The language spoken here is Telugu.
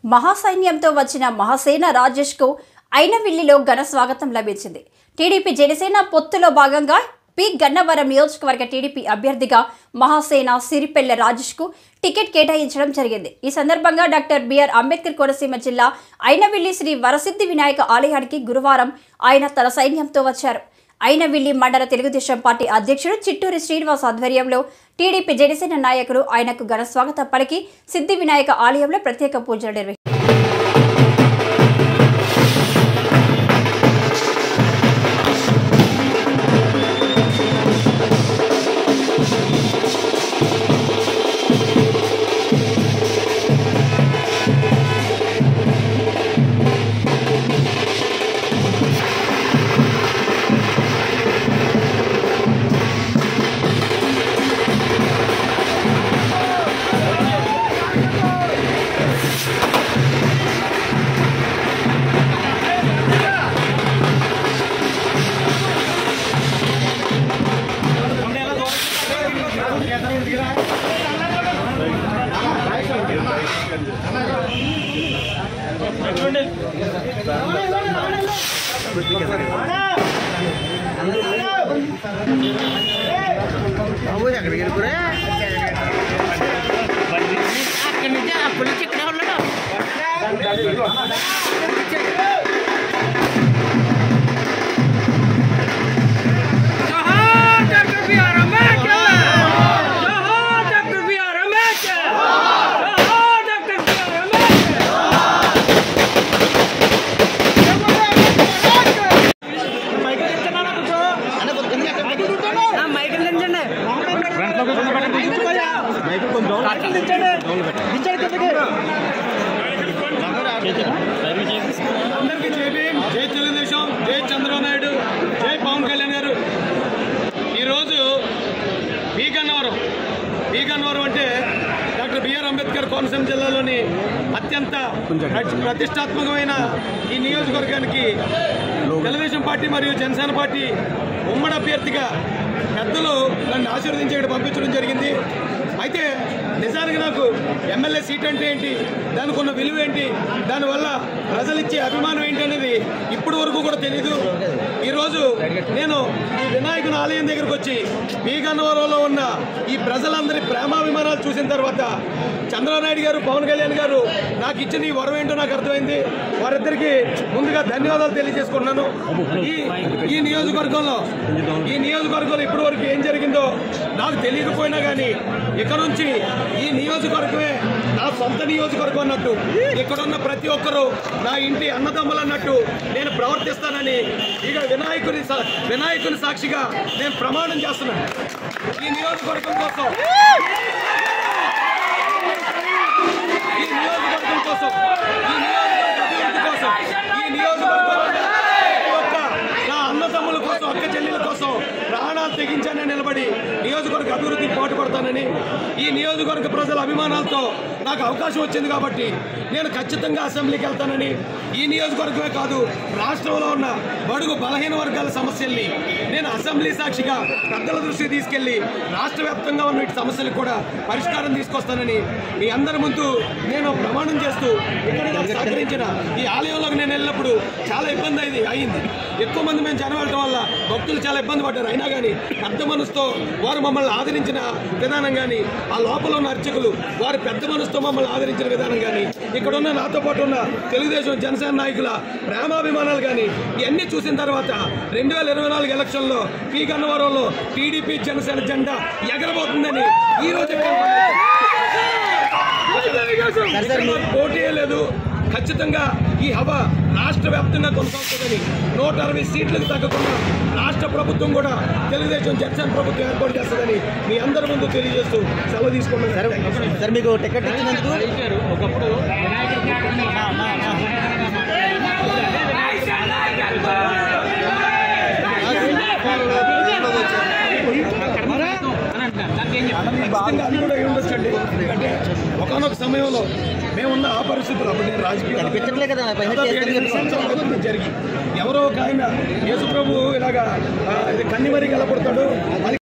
మహాసైన్యంతో వచ్చిన మహాసేన రాజేష్కు ఐనవిల్లిలో ఘన స్వాగతం లభించింది. టీడీపీ జనసేన పొత్తులో భాగంగా పి గన్నవరం నియోజకవర్గ టీడీపీ అభ్యర్థిగా మహాసేన సిరిపెళ్ల రాజేష్కు టికెట్ కేటాయించడం జరిగింది. ఈ సందర్భంగా డాక్టర్ బిఆర్ అంబేద్కర్ కోనసీమ జిల్లా ఐనవిల్లి శ్రీ వరసిద్ధి వినాయక ఆలయానికి గురువారం ఆయన తన సైన్యంతో వచ్చారు. ఐనవిల్లి మండల తెలుగుదేశం పార్టీ అధ్యక్షుడు చిట్టూరి శ్రీనివాస్ ఆధ్వర్యంలో టీడీపీ జనసేన నాయకులు ఆయనకు ఘన స్వాగతం పలికి సిద్ధి వినాయక ఆలయంలో ప్రత్యేక పూజలు నిర్వహించారు. అందరికీ జై భీమ్, జై తెలుగుదేశం, జై చంద్రబాబు నాయుడు, జై పవన్ కళ్యాణ్ గారు. ఈరోజు పి గన్నవరం అంటే డాక్టర్ బిఆర్ అంబేద్కర్ కోనసీమ జిల్లాలోని అత్యంత ప్రతిష్టాత్మకమైన ఈ నియోజకవర్గానికి తెలుగుదేశం పార్టీ మరియు జనసేన పార్టీ ఉమ్మడి అభ్యర్థిగా పెద్దలు నన్ను ఆశీర్వదించి ఇక్కడ పంపించడం జరిగింది. అయితే నిజానికి నాకు ఎమ్మెల్యే సీట్ అంటే ఏంటి, దానికి ఉన్న విలువ ఏంటి, దానివల్ల ప్రజలు ఇచ్చే అభిమానం ఏంటి అనేది ఇప్పటి వరకు కూడా తెలీదు. ఈరోజు నేను ఈ వినాయకుని ఆలయం దగ్గరకు వచ్చి పి గన్నవరంలో ఉన్న ఈ ప్రజలందరి ప్రేమాభిమానాలు చూసిన తర్వాత చంద్రబాబు నాయుడు గారు, పవన్ కళ్యాణ్ గారు నాకు ఇచ్చిన ఈ వరం ఏంటో నాకు అర్థమైంది. వారిద్దరికీ ముందుగా ధన్యవాదాలు తెలియజేసుకుంటున్నాను. ఈ నియోజకవర్గంలో ఇప్పటి వరకు ఏం జరిగిందో నాకు తెలియకపోయినా కానీ ఇక్కడ నుంచి ఈ నియోజకవర్గమే నా సొంత నియోజకవర్గం అన్నట్టు, ఇక్కడున్న ప్రతి ఒక్కరూ నా ఇంటి అన్నదమ్ములు అన్నట్టు నేను ప్రవర్తిస్తానని ఇక వినాయకుని సాక్షిగా నేను ప్రమాణం చేస్తున్నాను. ఈ నియోజకవర్గం కోసం ఈ నియోజకవర్గం అభివృద్ధి కోసం ఈ నియోజకవర్గంలో నా అన్నదమ్ముల కోసం, అక్క చెల్లెల కోసం ప్రాణాలు తెగించానే నిలబడి నియోజకవర్గ అభివృద్ధికి పాటుపడతానని, ఈ నియోజకవర్గ ప్రజల అభిమానాలతో నాకు అవకాశం వచ్చింది కాబట్టి నేను ఖచ్చితంగా అసెంబ్లీకి వెళ్తానని, ఈ నియోజకవర్గమే కాదు రాష్ట్రంలో ఉన్న బడుగు బలహీన వర్గాల సమస్యల్ని నేను అసెంబ్లీ సాక్షిగా పెద్దల దృష్టికి తీసుకెళ్లి రాష్ట్ర వ్యాప్తంగా ఉన్న వీటి సమస్యలకు కూడా పరిష్కారం తీసుకొస్తానని మీ అందరి ముందు నేను ప్రమాణం చేస్తూ ఇక్కడ సహకరించిన ఈ ఆలయంలోకి నేను వెళ్ళినప్పుడు చాలా ఇబ్బంది అయింది. ఎక్కువ మంది మేము జనం వెళ్ళడం వల్ల భక్తులు చాలా ఇబ్బంది పడ్డారు. అయినా కానీ పెద్ద మనసుతో వారు మమ్మల్ని ఆదరించిన విధానం కానీ, ఆ లోపల ఉన్న అర్చకులు వారు పెద్ద మనసుతో మమ్మల్ని ఆదరించిన విధానం కానీ, ఇక్కడ ఉన్న నాతో పాటు ఉన్న తెలుగుదేశం జనసేన నాయకుల ప్రేమాభిమానాలు కానీ ఇవన్నీ చూసిన తర్వాత 2024 ఎలక్షన్లో పి గన్నవరంలో టీడీపీ జనసేన జెండా ఎగరబోతుందని ఈ రోజు పోటీ లేదు. ఖచ్చితంగా ఈ హవా రాష్ట్ర వ్యాప్తంగా కొనసాగుతుందని, 160 సీట్లకు తగ్గకుండా రాష్ట్ర ప్రభుత్వం కూడా తెలుగుదేశం జనసేన ప్రభుత్వం ఏర్పాటు చేస్తుందని మీ అందరి ముందు తెలియజేస్తూ సెలవు తీసుకుంటున్నాను. సార్, మీకు టికెట్ ఇచ్చినందుకు ఒకప్పుడు అది కూడా ఏముండొచ్చండి. అంటే ఒకనొక సమయంలో మేమున్న ఆ పరిస్థితులు అప్పుడు నేను రాజకీయాలు జరిగి ఎవరో ఒక ఆయన యేసుప్రభు ఇలాగా కన్నిమరికి వెళ్ళబడతాడు.